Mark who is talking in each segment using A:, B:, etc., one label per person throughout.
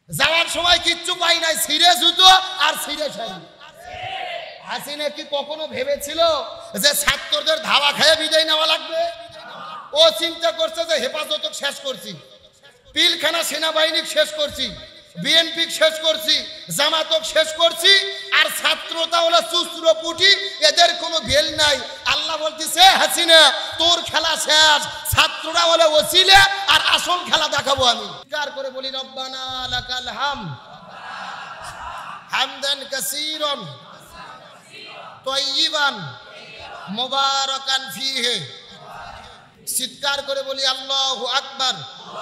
A: যাওয়ার সময় কিচ্ছু পাই নাই, ছিঁড়ে জুতো আর ছিঁড়ে শাড়ি। হাসিনা কি কখনো ভেবেছিল যে ছাত্রদের ধাওয়া খেয়ে বিদায় নেওয়া লাগবে? ও চিন্তা করছে যে হেফাজত শেষ করছি, পিলখানা সেনাবাহিনী শেষ করছি, বিএনপি শেষ করছি, জামাতক শেষ করছি, আর ছাত্রতা হলো চুস্ত্র পুটি, এদের কোনো বেল নাই। আল্লাহ বলতেছে হাসিনা তোর খেলা শেষ, ছাত্ররা হলো ওসিলা, আর আসল খেলা দেখাবো আমি। কার করে বলি রব্বানা লাকাল হামদ হামদান কাসীরান তাইয়িবান মুবারাকান ফীহি। চিৎকার করে বলি আল্লাহু আকবার,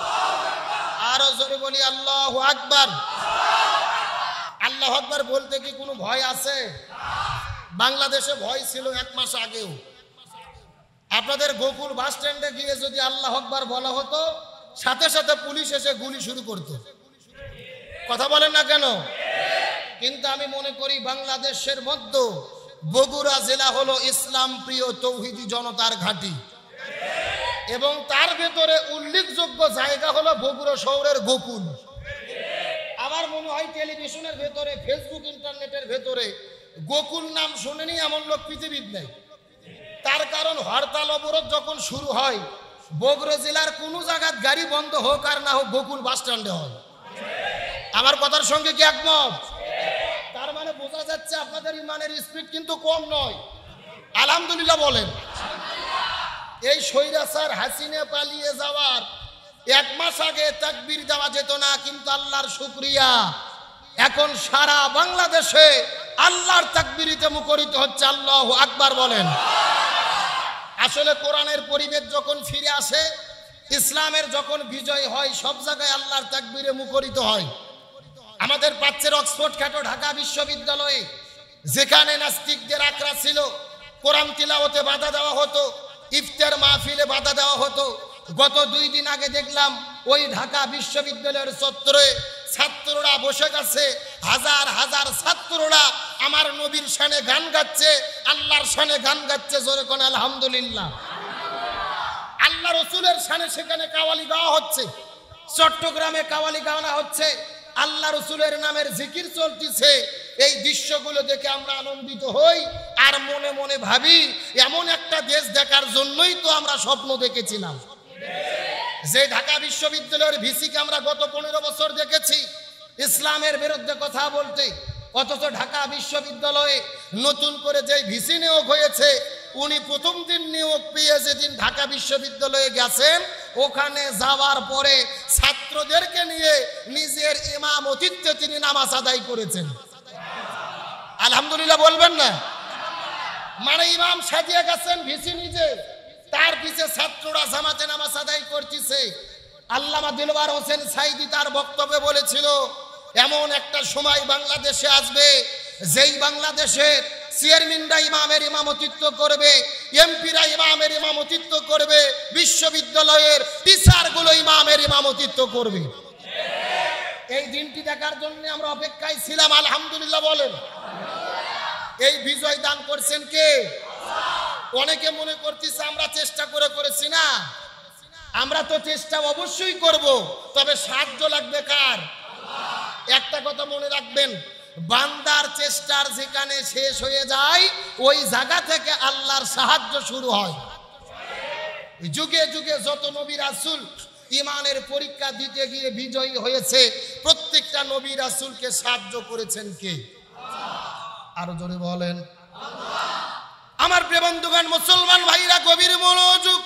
A: আরো জোরে বলি আল্লাহু আকবার। আল্লাহু আকবার বলতে কি কোনো ভয় আছে? বাংলাদেশে ভয় ছিল 1 মাস আগেও। আপনাদের গোকুল বাস স্ট্যান্ডে গিয়ে যদি আল্লাহু আকবার বলা হতো, সাথে সাথে পুলিশ এসে গুলি শুরু করত। কথা বলেন না কেন? কিন্তু আমি মনে করি বাংলাদেশের মধ্যে বগুড়া জেলা হলো ইসলাম প্রিয় তৌহিদি জনতার ঘাঁটি, এবং তার ভেতরে উল্লেখযোগ্য জায়গা হলো বগুড়া শহরের গোকুল। আমার মনে হয় টেলিভিশনের ভেতরে, ফেসবুক, ইন্টারনেটের ভেতরে গোকুল নাম শুনেনি এমন লোক পৃথিবীর নেই। তার কারণ হরতাল অবরোধ যখন শুরু হয়, বগুড়া জেলার কোনো জায়গায় গাড়ি বন্ধ হোক আর না হোক গোকুল বাস স্ট্যান্ডে হয়। আমার কথার সঙ্গে কি একমত? তার মানে বোঝা যাচ্ছে আপনাদের ইমানের স্পিড কিন্তু কম নয়। আলহামদুলিল্লাহ বলেন। এই স্বৈরাচার হাসিনা পালিয়ে যাওয়ার 1 মাস আগে তাকবীর দেওয়া যেত না, কিন্তু আল্লাহর শুকরিয়া এখন সারা বাংলাদেশে আল্লাহর তাকবীরিতে মুখরিত হচ্ছে। আল্লাহু আকবার বলেন। আসলে কোরআনের পরিবেশ যখন ফিরে আসে, ইসলামের যখন বিজয় হয়, সব জায়গায় আল্লাহর তাকবীরে মুখরিত হয়। আমাদের প্রাচ্যের অক্সফোর্ড খ্যাত ঢাকা বিশ্ববিদ্যালয়ে যেখানে নাস্তিকদের আখড়া ছিল, কোরআন তিলাওয়াতে বাধা দেওয়া হতো, ইফতার মাহফিলে বাধা দেওয়া হতো। গত 2 দিন আগে দেখলাম ওই ঢাকা বিশ্ববিদ্যালয়ের চত্বরে ছাত্ররা বসে গেছে, হাজার হাজার ছাত্ররা আমার নবীর শানে গান গাচ্ছে, আল্লাহর শানে গান গাচ্ছে। জোরে কোন আলহামদুলিল্লাহ। আল্লাহ রসুলের শানে সেখানে কাওয়ালি গাওয়া হচ্ছে, চট্টগ্রামে কাওয়ালি গাওয়া হচ্ছে, আল্লাহ রসুলের নামের জিকির চলতেছে। এই দৃশ্যগুলো দেখে আমরা আনন্দিত হই, আর মনে মনে ভাবি এমন একটা দেশ দেখার জন্যই তো আমরা স্বপ্ন দেখেছিলাম। যে ঢাকা বিশ্ববিদ্যালয়ের ভিসিকে আমরা গত 15 বছর দেখেছি ইসলামের বিরুদ্ধে কথা বলতে, অথচ ঢাকা বিশ্ববিদ্যালয়ে নতুন করে যে ভিসি নিয়োগ হয়েছে, উনি প্রথম দিন নিয়োগ পেয়ে যেদিন ঢাকা বিশ্ববিদ্যালয়ে গেছেন, ওখানে যাওয়ার পরে ছাত্রদেরকে নিয়ে নিজের ইমামতিত্বে তিনি নামাজ আদায় করেছেন। আলহামদুলিল্লাহ বলবেন না? মানে ইমাম সাজিয়ে গেছেন ভিসি নিজে, তার পিছে ছাত্ররা জামাতে নামাজ আদায় করতেছে। আল্লামা দিলওয়ার হোসেন সাইদি তার বক্তব্যে বলেছিল, এমন একটা সময় বাংলাদেশে আসবে যেই বাংলাদেশের চেয়ারম্যানরা ইমামের ইমামতিত্ব করবে, এমপিরা ইমামের ইমামতিত্ব করবে, বিশ্ববিদ্যালয়ের টিচারগুলো ইমামের ইমামতিত্ব করবে। এই দিনটি দেখার জন্য আমরা অপেক্ষায় ছিলাম। আলহামদুলিল্লাহ বলেন। এই বিজয় দান করছেন কে? অনেকে মনে করতেছে আমরা চেষ্টা করেছি না। আমরা তো চেষ্টা অবশ্যই করব, তবে সাহায্য লাগবে কার? একটা কথা মনে রাখবেন, বান্দার চেষ্টার যেখানে শেষ হয়ে যায়, ওই জায়গা থেকে আল্লাহর সাহায্য শুরু হয়। যুগে যুগে যত নবী রাসূল ইমানের পরীক্ষা দিতে গিয়ে বিজয়ী হয়েছে, প্রত্যেকটা নবী রাসূলকে সাহায্য করেছেন কে? আরো জোরে বলেন। আমার প্রিয় বন্ধুগণ, মুসলমান ভাইরা গভীর মনোযোগ।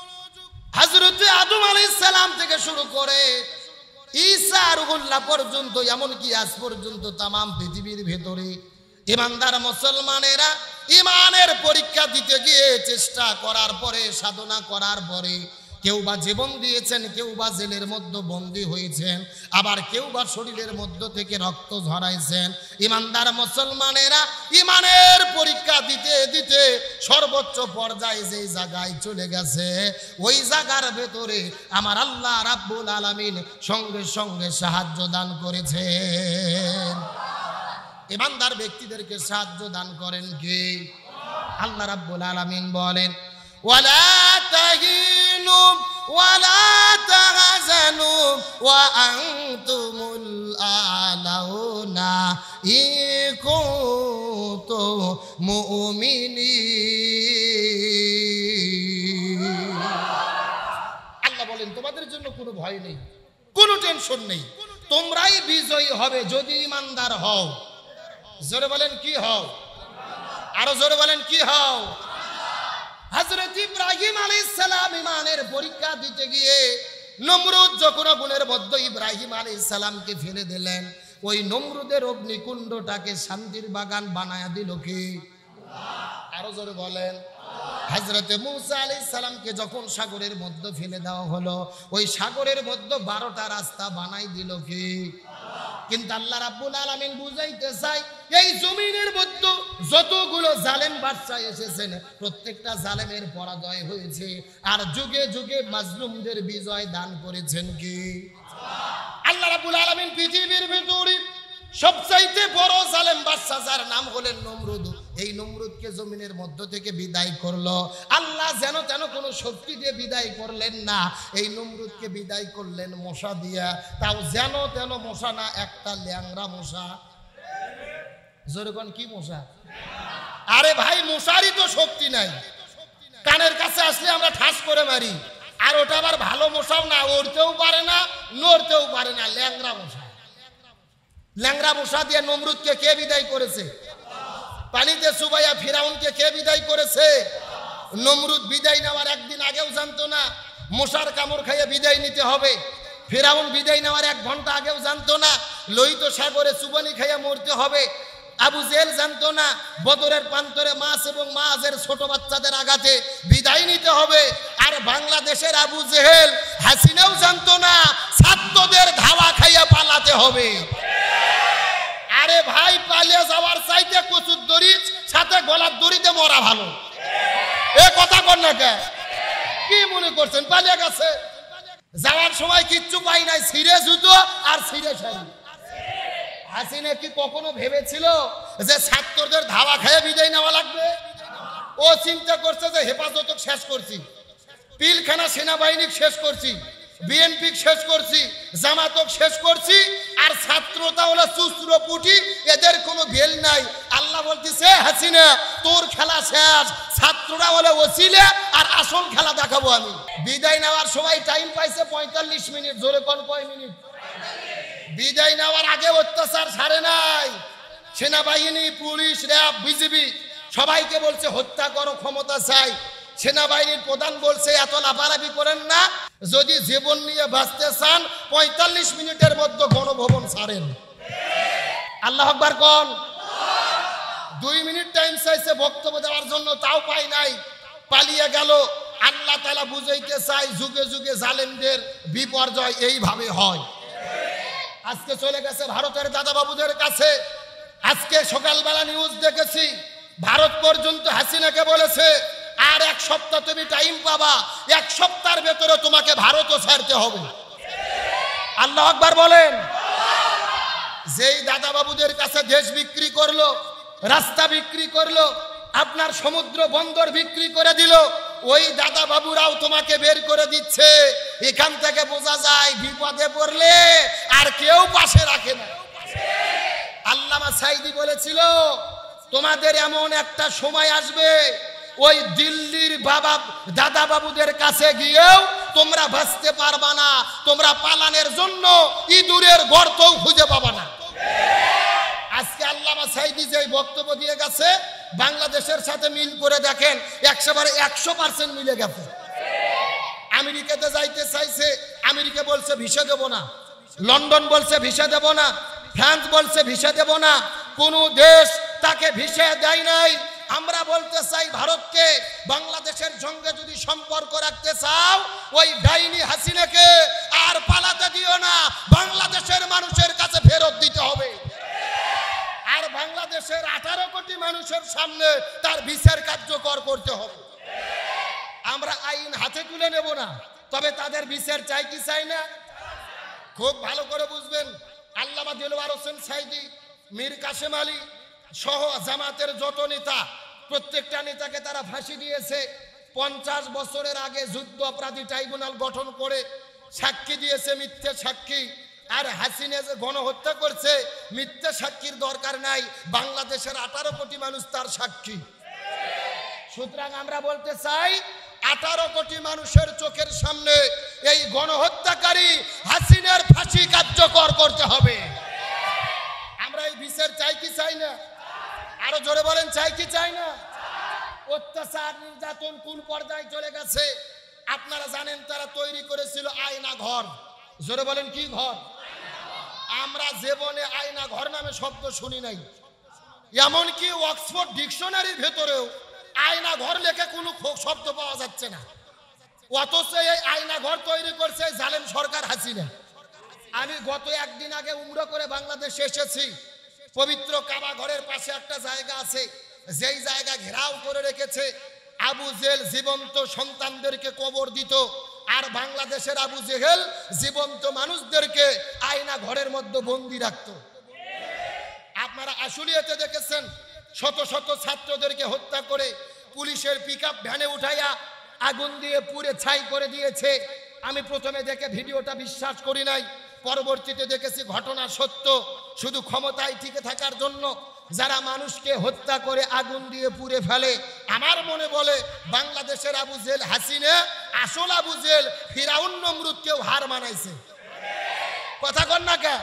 A: হযরত আদম আলাইহিস সালাম থেকে শুরু করে ঈসা রুহুল্লাহ পর্যন্ত, এমনকি আজ পর্যন্ত তামাম পৃথিবীর ভেতরে ইমানদার মুসলমানেরা ইমানের পরীক্ষা দিতে গিয়ে চেষ্টা করার পরে, সাধনা করার পরে, কেউ বা জীবন দিয়েছেন, কেউ বা জেলের মধ্যে বন্দী হয়েছেন, আবার কেউ বা শরীরের মধ্য থেকে রক্ত ঝরাইছেন। ইমানদার মুসলমানেরা ইমানের পরীক্ষা দিতে দিতে সর্বোচ্চ পর্যায়ে যে জায়গায় চলে গেছে, ওই জায়গার ভেতরে আমার আল্লাহ রাব্বুল আলামিন সঙ্গে সঙ্গে সাহায্য দান করেছেন। ইমানদার ব্যক্তিদেরকে সাহায্য দান করেন কে? আল্লাহ রাব্বুল আলামিন বলেন, ওয়ালা তাহিনু ওয়ালা তাহজানু আমানু ওয়া আনতুমুল আলাউনা ইন কুনতুম মুমিনিন। আল্লাহ বলেন তোমাদের জন্য কোনো ভয় নেই, কোনো টেনশন নেই, তোমরাই বিজয়ী হবে যদি ঈমানদার হও। জোরে বলেন কি হও? আরো জোরে বলেন কি হও? হযরত ইব্রাহিম আলাইহিস সালাম ঈমানের পরীক্ষা দিতে গিয়ে নমরুদ যখন আগুনের মধ্যে ইব্রাহিম আলাইহিস সালামকে ফেলে দিলেন, ওই নমরুদের অগ্নিকুণ্ডটাকে শান্তির বাগান বানায়া দিল কি? আরো জোরে বলেন। হযরত মূসা আলাইহিস সালামকে যখন সাগরের মধ্যে ফেলে দেওয়া হলো, ওই সাগরের মধ্যে 12টা রাস্তা বানাই দিল কি? কিন্তু আল্লাহ রাব্বুল আলামিন বুঝাইতে চাই, এই জমিনের মধ্যে যতগুলো জালেম বাদশা এসেছেন প্রত্যেকটা জালেমের পরাজয় হয়েছে, আর যুগে যুগে মাজলুমদের বিজয় দান করেছেন কি? আল্লাহ রাব্বুল আলামিন পৃথিবীর ভিতরে সবচাইতে বড় জালেম বাদশা যার নাম হলেন নমরুদ, এই নমরুদকে জমিনের মধ্য থেকে বিদায় করলো। আল্লাহ যেন তেন কোনো শক্তি দিয়ে বিদায় করলেন না, এই নমরুদকে বিদায় করলেন মশা দিয়া, তাও যেন তেন মশা না, একটা ল্যাংড়া মশা। যেরকম কি মশা? আরে ভাই মশারই তো শক্তি নাই, কানের কাছে আসলে আমরা ঠাস করে মারি, আর ওটা আবার ভালো মশাও না, উড়তেও পারে না নড়তেও পারে না, ল্যাংড়া মশা। ল্যাংড়া মশা দিয়ে নমরুদকে কে বিদায় করেছে? পানিতে চুবাইয়া ফিরাউনকে কে বিদায় করেছে? নমরুদ বিদায় নেওয়ার একদিন আগেও জানতো না মশার কামড় খাইয়ে বিদায় নিতে হবে। ফিরাউন বিদায় নেওয়ার 1 ঘন্টা আগেও জানতো না লোহিত সাগরে চুবানি খাইয়া মরতে হবে। আবু জেহেল জানতো না বদরের প্রান্তরে মাছ এবং মাছের ছোট বাচ্চাদের আঘাতে বিদায় নিতে হবে। আর বাংলাদেশের আবু জেহেল হাসিনাও জানতো না ছাত্রদের ধাওয়া খাইয়া পালাতে হবে। আরে ভাই পালিয়ে যাওয়ার চাইতে কচুর দড়ি সাথে গলার দড়িতে মরা ভালো। এ কথা কর না কে? কি মনে করছেন পালিয়ে গেছে? যাওয়ার সময় কিচ্ছু পাই নাই, ছিঁড়ে জুতো আর ছিঁড়ে শাড়ি। হাসিনা কি কখনো ভেবেছিল যে ছাত্রদের ধাওয়া খেয়ে বিদায় নেওয়া লাগবে? ও চিন্তা করছে যে হেফাজত শেষ করছি, পিলখানা সেনাবাহিনী শেষ করছি, বিএনপি শেষ করছি, জামাতক শেষ করছি, আর ছাত্রতা হলো চুস্র পুটি, এদের কোনো ভেল নাই। আল্লাহ বলতেছে হাসিনা তোর খেলা শেষ, ছাত্ররা হলে ওসিলে, আর আসল খেলা দেখাবো আমি। বিদায় নেওয়ার সময় টাইম পাইছে 45 মিনিট। জোরে কোন কয় মিনিট? বিদায় নেওয়ার আগে অত্যাচার ছাড়ে নাই। সেনাবাহিনী, পুলিশ, র্যাব, বিজিবি সবাইকে বলছে হত্যা করো, ক্ষমতা চাই। সেনাবাহিনীর প্রধান বলছে এত লাফালাফি করেন না, যদি জীবন নিয়ে বাঁচতে চান 45 মিনিটের মধ্যে গণভবন ছাড়েন। আল্লাহ আকবার কোন? 2 মিনিট টাইম চাইছে বক্তব্য দেওয়ার জন্য, তাও পাই নাই, পালিয়ে গেল। আল্লাহ তাআলা বুঝাইতে চাই যুগে যুগে জালেমদের বিপর্যয় এইভাবে হয়। আজকে চলে গেছে ভারতের দাদা বাবুদের কাছে। আজকে সকালবেলা নিউজ দেখেছি, ভারত পর্যন্ত হাসিনাকে বলেছে আর 1 সপ্তাহ তুমি টাইম পাবা, 1 সপ্তাহের ভেতরে তোমাকে ভারতও ছাড়তে হবে। আল্লাহ আকবার বলেন। যেই দাদা বাবুদের কাছে দেশ বিক্রি করলো, রাস্তা বিক্রি করলো, আপনার সমুদ্র বন্দর বিক্রি করে দিল, ওই দাদা বাবুরাও তোমাকে বের করে দিচ্ছে। এখান থেকে বোঝা যায় বিপদে পড়লে আর কেউ পাশে রাখে না। আল্লামা সাইদি বলেছিল তোমাদের এমন একটা সময় আসবে ওই দিল্লির বাবা দাদা বাবুদের কাছে গিয়েও তোমরা বাঁচতে পারবা না, তোমরা পালানের জন্য ইঁদুরের গর্তও খুঁজে পাবা না। আজকে আল্লামা সাইদি যে বক্তব্য দিয়ে গেছে বাংলাদেশের সাথে মিল করে দেখেন, 100% মিলে গেছে। আমেরিকাতে যাইতে চাইছে, আমেরিকা বলছে ভিসা দেব না, লন্ডন বলছে ভিসা দেব না, ফ্রান্স বলছে ভিসা দেব না, কোন দেশ তাকে ভিসা দেয় নাই। আমরা বলতে চাই ভারতকে, বাংলাদেশের সঙ্গে যদি সম্পর্ক রাখতে চাও ওই ডাইনি হাসিনাকে আর পালাতে দিও না, বাংলাদেশের মানুষের কাছে ফেরত দিতে হবে। আর বাংলাদেশের 18 কোটি মানুষের সামনে তার বিচার কার্যকর করতে হবে। আমরা আইন হাতে তুলে নেব না, তবে তাদের বিচার চাই কি চাই না? খুব ভালো করে বুঝবেন, আল্লামা দিলওয়ার হোসেন সাইদি, মীর কাসেম আলী সহ জামাতের যত নেতা, প্রত্যেকটা নেতাকে তারা ফাঁসি দিয়েছে। 50 বছরের আগে যুদ্ধ অপরাধী ট্রাইব্যুনাল গঠন করে সাক্ষী দিয়েছে মিথ্যে সাক্ষী। আর হাসিনা যে গণহত্যা করছে, মিথ্যে সাক্ষীর দরকার নাই, বাংলাদেশের 18 কোটি মানুষ তার সাক্ষী। সুতরাং আমরা বলতে চাই 18 কোটি মানুষের চোখের সামনে এই গণহত্যাকারী হাসিনার ফাঁসি কার্যকর করতে হবে। আমরা এই বিচার চাই কি চাই না? আরো জোরে বলেন, চাই কি চাই না? অত্যাচার নির্যাতন কোন পর্যায়ে চলে গেছে আপনারা জানেন। তারা তৈরি করেছিল আয়না ঘর। জোরে বলেন, কি ঘর? আমরা জীবনে আয়না ঘর নামে শব্দ শুনি নাই। এমনকি অক্সফোর্ড ডিকশনারির ভেতরেও আয়না ঘর লেখে কোনো শব্দ পাওয়া যাচ্ছে না। অথচ এই আয়না ঘর তৈরি করছে জালেম সরকার হাসিনা। আমি গত একদিন আগে উমরা করে বাংলাদেশে এসেছি। পবিত্র কাবা ঘরের পাশে একটা জায়গা আছে, যেই জায়গা ঘেরাও করে রেখেছে আবু জেহেল জীবন্ত সন্তানদেরকে কবর দিত, আর বাংলাদেশের আবু জেহেল জীবন্ত মানুষদেরকে আয়না ঘরের মধ্যে বন্দি রাখত। আপনারা আশুলিয়াতে দেখেছেন শত শত ছাত্রদেরকে হত্যা করে পুলিশের পিকআপ ভ্যানে উঠাইয়া আগুন দিয়ে পুড়ে ছাই করে দিয়েছে। আমি প্রথমে দেখে ভিডিওটা বিশ্বাস করি নাই, পরবর্তীতে দেখেছি ঘটনা সত্য। শুধু ক্ষমতায় টিকে থাকার জন্য যারা মানুষকে হত্যা করে আগুন দিয়ে পুড়ে ফেলে, আমার মনে বলে বাংলাদেশের আবু জেহেল হাসিনা আসল আবু জেহেল ফিরাউন নমরুদকেও হার মানাইছে। কথা কন না কে?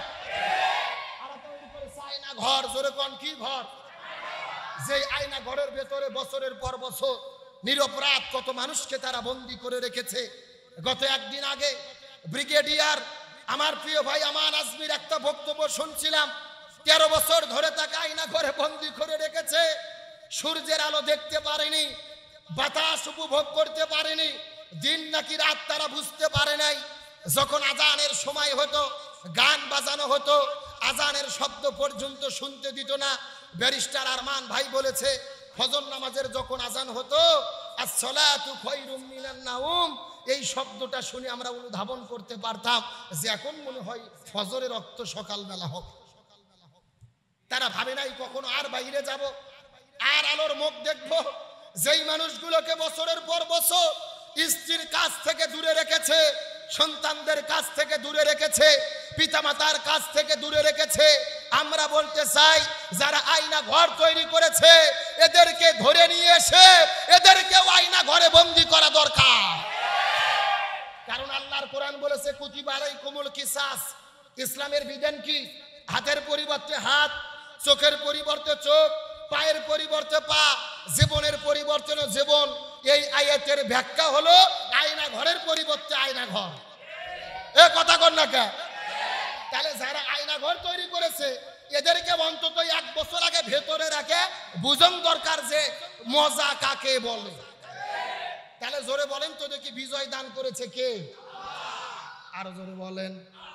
A: আয়না ঘর, জোরে কোন কি ঘর? যে আয়না ঘরের ভেতরে বছরের পর বছর নিরপরাধ কত মানুষকে তারা বন্দী করে রেখেছে। গত একদিন আগে ব্রিগেডিয়ার আমার প্রিয় ভাই আমান আজমির একটা বক্তব্য শুনছিলাম। 13 বছর ধরে তাকে আয়না ঘরে বন্দী করে রেখেছে। সূর্যের আলো দেখতে পারেনি, বাতাস উপভোগ করতে পারেনি, দিন নাকি রাত তারা বুঝতে পারে নাই। যখন আজানের সময় হতো গান বাজানো হতো, আজানের শব্দ পর্যন্ত শুনতে দিত না। ব্যারিস্টার আরমান ভাই বলেছে ফজর নামাজের যখন আজান হতো আসসালাতু খায়রুম মিনান নাওম, এই শব্দটা শুনে আমরা অনুধাবন করতে পারতাম যে এখন মনে হয় ফজরের রক্ত সকালবেলা হোক। তারা ভাবে নাই কখনো আর বাইরে যাব, আর আলোর মুখ দেখব। যেই মানুষগুলোকে বছরের পর বছর স্ত্রীর কাছ থেকে দূরে রেখেছে, সন্তানদের কাছ থেকে দূরে রেখেছে, পিতামাতার কাছ থেকে দূরে রেখেছে, আমরা বলতে চাই যারা আয়না ঘর তৈরি করেছে এদেরকে ধরে নিয়ে এসে এদেরকেও আয়না ঘরে বন্দী করা দরকার। কারণ আল্লাহর কোরআন বলেছে কুতিবা আলাইকুমুল কিসাস। ইসলামের বিধান কি? হাতের পরিবর্তে হাত, চোখের পরিবর্তে চোখ, পায়ের পরিবর্তে পা, জীবনের পরিবর্তে জীবন। এই আয়াতের ব্যাখ্যা হলো আয়না ঘরের পরিবর্তে আয়না ঘর। এ কথা কর না কে? তাহলে যারা আয়না ঘর তৈরি করেছে এদেরকে অন্তত 1 বছর আগে ভেতরে রাখে বুঝন দরকার যে মজা কাকে বলে। তাহলে জোরে বলেন তো দেখি, বিজয় দান করেছে কে? আরো জোরে বলেন।